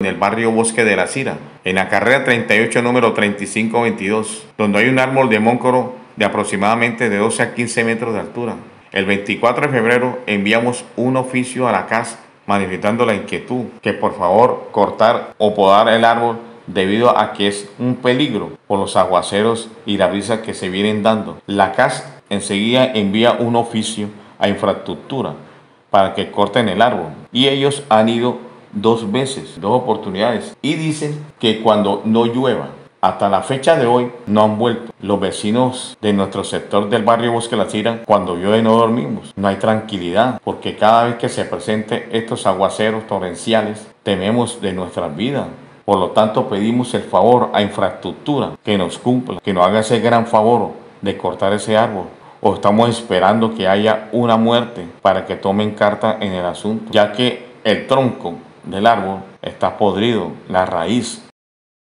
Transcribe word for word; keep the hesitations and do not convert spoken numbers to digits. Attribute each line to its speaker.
Speaker 1: el barrio Bosque de la Cira, en la carrera treinta y ocho, número treinta y cinco veintidós, donde hay un árbol de móncoro de aproximadamente de doce a quince metros de altura. El veinticuatro de febrero enviamos un oficio a la casa manifestando la inquietud que por favor cortar o podar el árbol debido a que es un peligro por los aguaceros y la brisa que se vienen dando. La C A S enseguida envía un oficio a infraestructura para que corten el árbol y ellos han ido dos veces, dos oportunidades, y dicen que cuando no llueva, hasta la fecha de hoy no han vuelto. Los vecinos de nuestro sector del barrio Bosque de la Cira, cuando llueve no dormimos, no hay tranquilidad, porque cada vez que se presenten estos aguaceros torrenciales, tememos de nuestras vidas. Por lo tanto, pedimos el favor a infraestructura que nos cumpla, que nos haga ese gran favor de cortar ese árbol. O estamos esperando que haya una muerte para que tomen carta en el asunto, ya que el tronco del árbol está podrido, la raíz